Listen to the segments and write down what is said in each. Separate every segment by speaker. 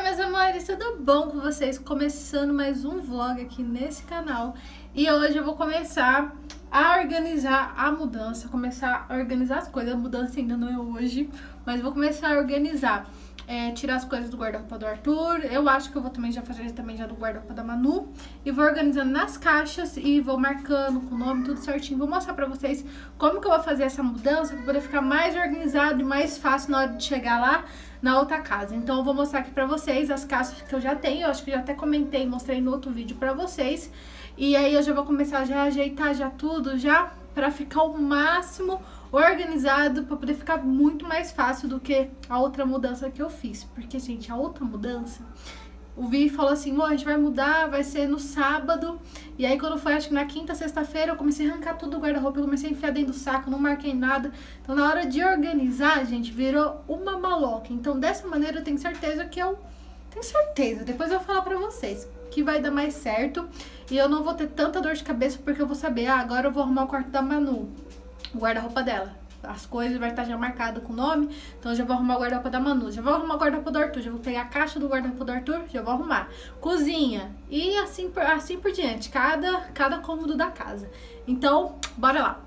Speaker 1: meus amores, tudo bom com vocês? Começando mais um vlog aqui nesse canal. E hoje eu vou começar a organizar a mudança, começar a organizar as coisas. A mudança ainda não é hoje, mas vou começar a organizar, tirar as coisas do guarda-roupa do Arthur. Eu acho que eu vou também já fazer já do guarda-roupa da Manu. E vou organizando nas caixas e vou marcando com o nome, tudo certinho. Vou mostrar pra vocês como que eu vou fazer essa mudança pra poder ficar mais organizado e mais fácil na hora de chegar lá na outra casa. Então eu vou mostrar aqui pra vocês as caixas que eu já tenho. Eu acho que eu já até comentei e mostrei no outro vídeo pra vocês. E aí eu já vou começar a ajeitar já tudo já pra ficar o máximo organizado, pra poder ficar muito mais fácil do que a outra mudança que eu fiz. Porque, gente, a outra mudança, o Vi falou assim, a gente vai mudar, vai ser no sábado. E aí quando foi, acho que na quinta, sexta-feira, eu comecei a arrancar tudo do guarda-roupa, eu comecei a enfiar dentro do saco, não marquei nada. Então na hora de organizar, gente, virou uma maloca. Então dessa maneira eu tenho certeza que depois eu vou falar pra vocês que vai dar mais certo. E eu não vou ter tanta dor de cabeça, porque eu vou saber, agora eu vou arrumar o quarto da Manu, o guarda-roupa dela. As coisas vai estar já marcado com o nome, então eu já vou arrumar o guarda-roupa da Manu, já vou arrumar o guarda-roupa do Arthur, já vou pegar a caixa do guarda-roupa do Arthur, já vou arrumar. Cozinha, e assim por diante, cada cômodo da casa. Então, bora lá.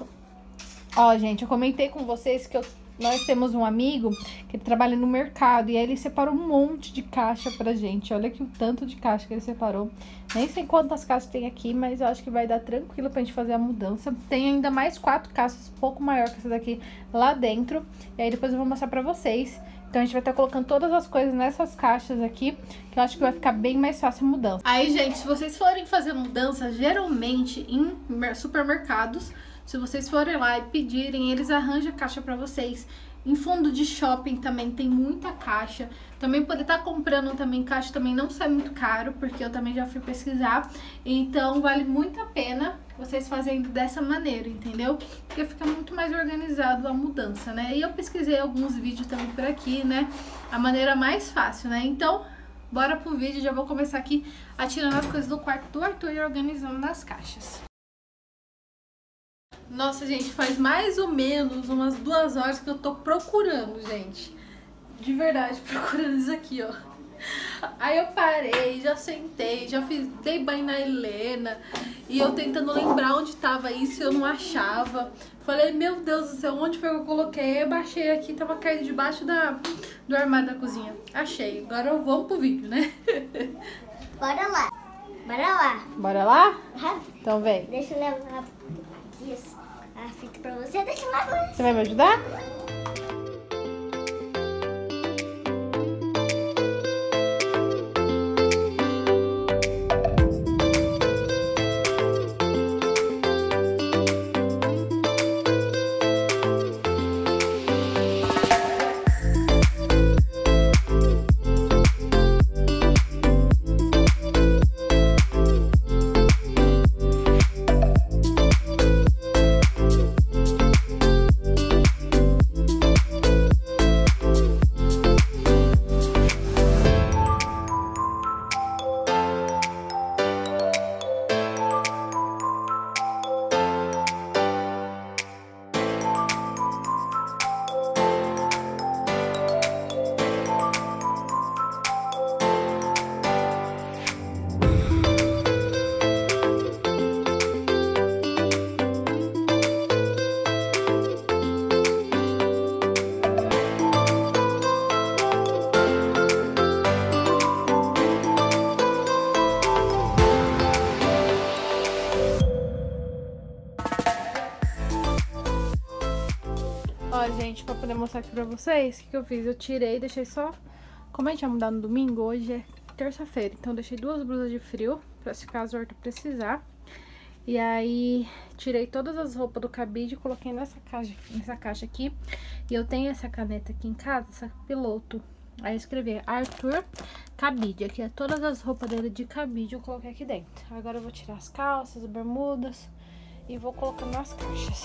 Speaker 1: Ó, gente, eu comentei com vocês que nós temos um amigo que trabalha no mercado e aí ele separou um monte de caixa pra gente. Olha que o tanto de caixa que ele separou. Nem sei quantas caixas tem aqui, mas eu acho que vai dar tranquilo pra gente fazer a mudança. Tem ainda mais 4 caixas, um pouco maior que essa daqui, lá dentro. E aí depois eu vou mostrar pra vocês. Então a gente vai estar colocando todas as coisas nessas caixas aqui, que eu acho que vai ficar bem mais fácil a mudança. Aí, gente, se vocês forem fazer mudança, geralmente em supermercados, se vocês forem lá e pedirem, eles arranjam caixa pra vocês. Em fundo de shopping também tem muita caixa. Também poder estar comprando também caixa também não sai muito caro, porque eu também já fui pesquisar. Então vale muito a pena vocês fazendo dessa maneira, entendeu? Porque fica muito mais organizado a mudança, né? E eu pesquisei alguns vídeos também por aqui, né? A maneira mais fácil, né? Então, bora pro vídeo. Já vou começar aqui atirando as coisas do quarto do Arthur e organizando nas caixas. Nossa, gente, faz mais ou menos umas 2 horas que eu tô procurando, gente. De verdade, procurando isso aqui, ó. Aí eu parei, já sentei, dei banho na Helena. E eu tentando lembrar onde tava isso, eu não achava. Falei, meu Deus do céu, onde foi que eu coloquei? Eu baixei aqui, tava caído debaixo do armário da cozinha. Achei, agora eu vou pro vídeo, né?
Speaker 2: Bora lá. Bora lá.
Speaker 1: Bora lá?
Speaker 2: Uhum.
Speaker 1: Então vem.
Speaker 2: Deixa eu levar a fita pra você. Deixa eu levar.
Speaker 1: Você vai me ajudar? Ó, gente, pra poder mostrar aqui pra vocês, o que eu fiz? Eu tirei, deixei só... Como a gente vai mudar no domingo, hoje é terça-feira. Então, eu deixei 2 blusas de frio, pra se caso o Arthur precisar. E aí, tirei todas as roupas do cabide e coloquei nessa caixa aqui. E eu tenho essa caneta aqui em casa, essa piloto. Aí, eu escrevi Arthur cabide. Aqui é todas as roupas dele de cabide, eu coloquei aqui dentro. Agora, eu vou tirar as calças, as bermudas e vou colocando nas caixas.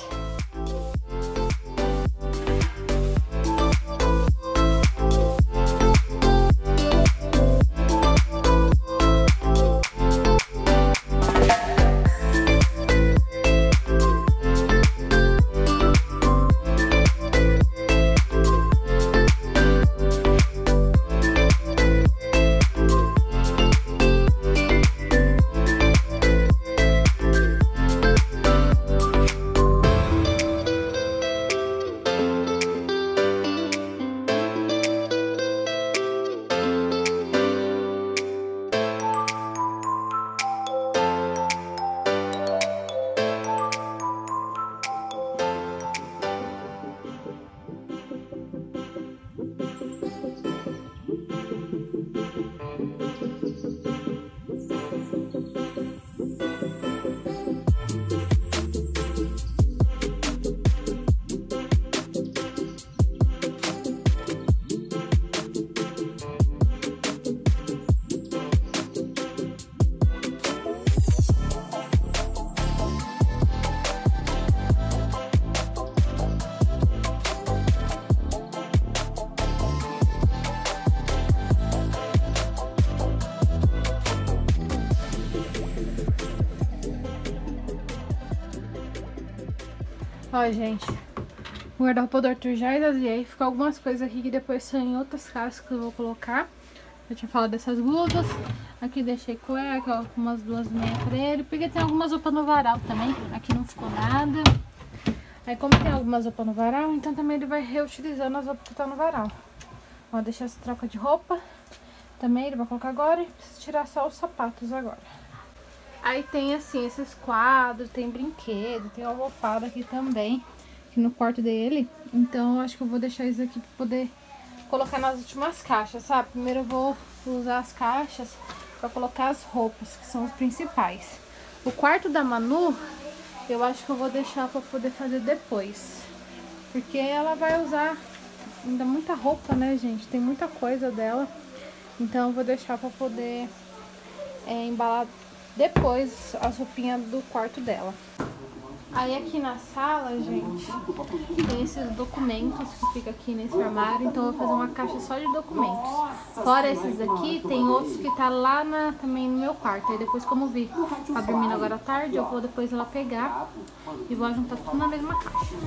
Speaker 1: Ó, gente, o guarda-roupa do Arthur já esvaziei. Ficou algumas coisas aqui que depois são em outras caixas que eu vou colocar. Eu tinha falado dessas blusas. Aqui deixei cueca, ó, umas 2 meias pra ele. Porque tem algumas roupas no varal também. Aqui não ficou nada. Aí como tem algumas roupas no varal, então também ele vai reutilizando as roupas que tá no varal. Ó, deixar essa troca de roupa. Também ele vai colocar agora e precisa tirar só os sapatos agora. Aí tem assim, esses quadros, tem brinquedo, tem uma almofada aqui também. Aqui no quarto dele. Então eu acho que eu vou deixar isso aqui pra poder colocar nas últimas caixas, sabe? Primeiro eu vou usar as caixas pra colocar as roupas, que são os principais. O quarto da Manu, eu acho que eu vou deixar pra poder fazer depois. Porque ela vai usar ainda muita roupa, né, gente? Tem muita coisa dela. Então eu vou deixar pra poder embalar depois as roupinhas do quarto dela. Aí aqui na sala, gente, tem esses documentos que fica aqui nesse armário. Então eu vou fazer uma caixa só de documentos. Fora esses aqui, tem outros que tá lá também no meu quarto. Aí depois, como eu vi, tá dormindo agora à tarde, eu vou depois lá pegar e vou juntar tudo na mesma caixa.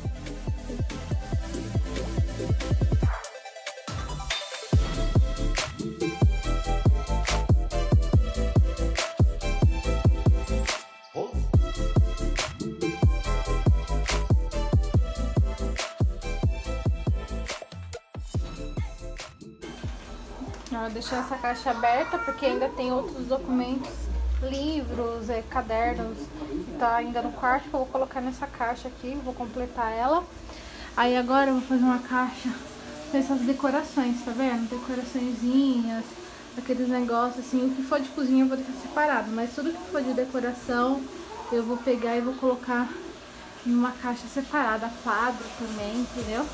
Speaker 1: Eu deixei essa caixa aberta porque ainda tem outros documentos, livros, cadernos, que tá ainda no quarto, que eu vou colocar nessa caixa aqui, vou completar ela. Aí agora eu vou fazer uma caixa com essas decorações, tá vendo? Decoraçõezinhas, aqueles negócios assim, o que for de cozinha eu vou deixar separado, mas tudo que for de decoração eu vou pegar e vou colocar numa caixa separada, quadro também, entendeu?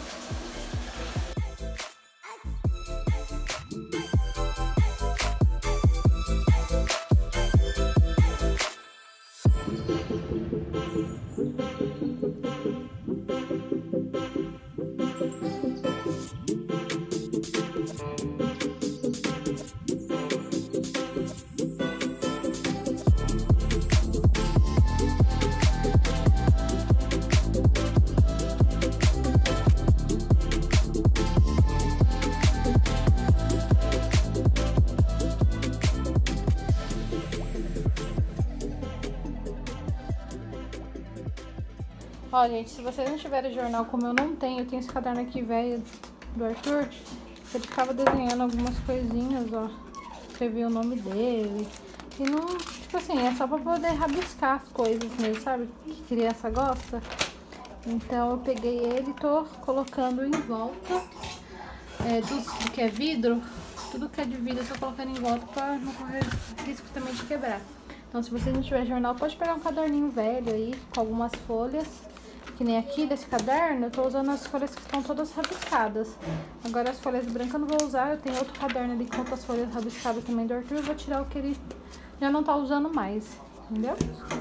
Speaker 1: Ó, gente, se vocês não tiverem jornal como eu não tenho, eu tenho esse caderno aqui velho do Arthur. Ele ficava desenhando algumas coisinhas, ó. Escrevia o nome dele. E não, tipo assim, é só pra poder rabiscar as coisas mesmo, sabe? Que criança gosta. Então eu peguei ele e tô colocando em volta. Tudo que é vidro, tudo que é de vidro eu tô colocando em volta pra não correr risco também de quebrar. Então se vocês não tiverem jornal, pode pegar um caderninho velho aí, com algumas folhas. Que nem aqui desse caderno, eu tô usando as folhas que estão todas rabiscadas. Agora as folhas brancas eu não vou usar, eu tenho outro caderno ali com outras folhas rabiscadas também do Arthur. Eu vou tirar o que ele já não tá usando mais, entendeu?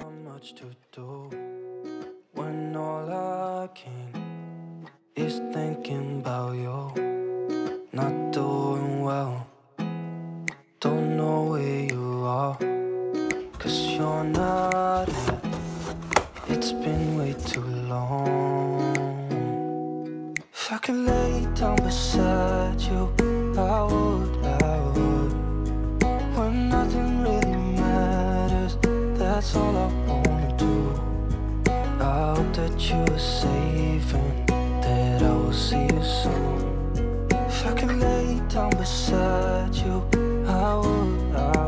Speaker 3: It's been way too long. If I could lay down beside you, I would. When nothing really matters, that's all I wanna do. I hope that you are safe and that I will see you soon. If I could lay down beside you, I would.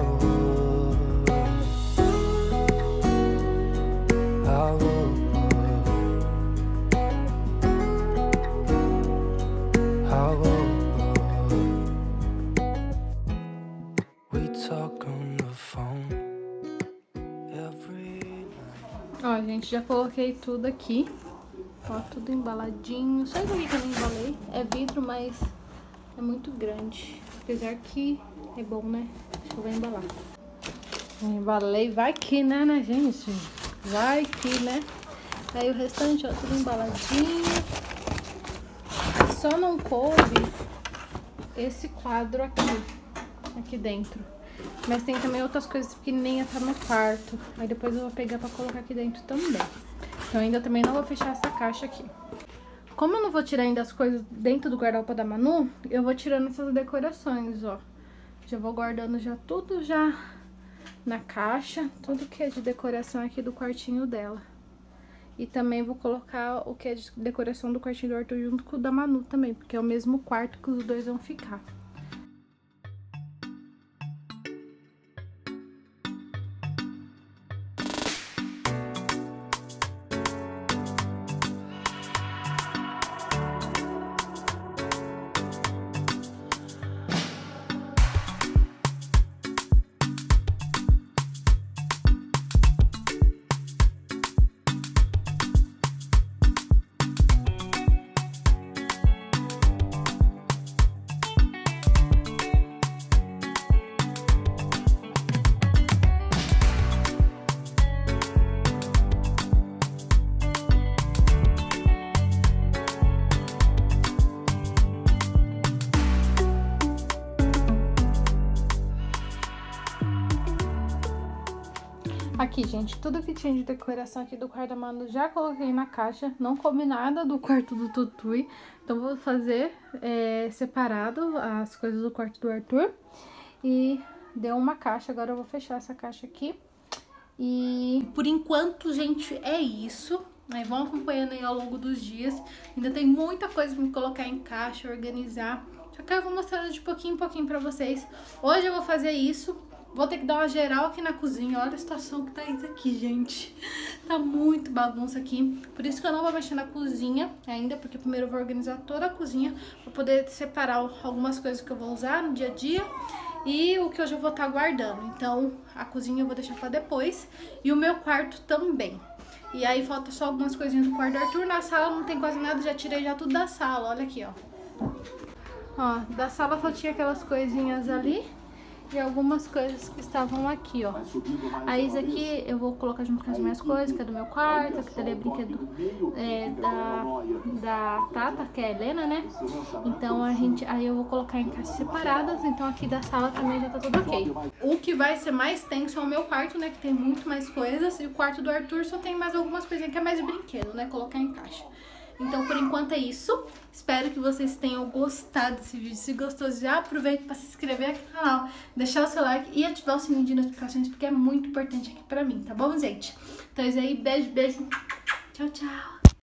Speaker 1: Ó, gente, já coloquei tudo aqui. Ó, tudo embaladinho. Só isso aqui que eu não embalei. É vidro, mas é muito grande. Apesar que é bom, né? Acho que eu vou embalar. Eu embalei. Vai que, né, gente? Vai que, né? Aí o restante, ó, tudo embaladinho. Só não coube esse quadro aqui dentro. Mas tem também outras coisas pequenininhas, tá no quarto. Aí depois eu vou pegar pra colocar aqui dentro também. Eu ainda também não vou fechar essa caixa aqui. Como eu não vou tirar ainda as coisas dentro do guarda-roupa da Manu, eu vou tirando essas decorações, ó. Já vou guardando já tudo já na caixa, tudo que é de decoração aqui do quartinho dela. E também vou colocar o que é de decoração do quartinho do Arthur junto com o da Manu também, porque é o mesmo quarto que os dois vão ficar. Aqui, gente, tudo que tinha de decoração aqui do quarto da Manu já coloquei na caixa. Não comi nada do quarto do Tutui. Então, vou fazer separado as coisas do quarto do Arthur. E deu uma caixa, agora eu vou fechar essa caixa aqui. E por enquanto, gente, é isso. Aí vão acompanhando aí ao longo dos dias. Ainda tem muita coisa pra me colocar em caixa, organizar. Só que eu vou mostrando de pouquinho em pouquinho pra vocês. Hoje eu vou fazer isso. Vou ter que dar uma geral aqui na cozinha. Olha a situação que tá isso aqui, gente. Tá muito bagunça aqui. Por isso que eu não vou mexer na cozinha ainda, porque primeiro eu vou organizar toda a cozinha pra poder separar algumas coisas que eu vou usar no dia a dia e o que hoje eu vou estar guardando. Então, a cozinha eu vou deixar pra depois e o meu quarto também. E aí falta só algumas coisinhas do quarto do Arthur. Na sala não tem quase nada, já tirei já tudo da sala. Olha aqui, ó. Ó, da sala só tinha aquelas coisinhas ali. E algumas coisas que estavam aqui, ó. Aí isso aqui eu vou colocar junto com as minhas coisas, que é do meu quarto, aqui também é brinquedo da Tata, que é a Helena, né? Então aí eu vou colocar em caixas separadas, então aqui da sala também já tá tudo ok. O que vai ser mais tenso é o meu quarto, né? Que tem muito mais coisas, e o quarto do Arthur só tem mais algumas coisinhas que é mais de brinquedo, né? Colocar em caixa. Então, por enquanto é isso. Espero que vocês tenham gostado desse vídeo. Se gostou, já aproveita para se inscrever aqui no canal, deixar o seu like e ativar o sininho de notificações, porque é muito importante aqui pra mim, tá bom, gente? Então é isso aí. Beijo, beijo. Tchau, tchau.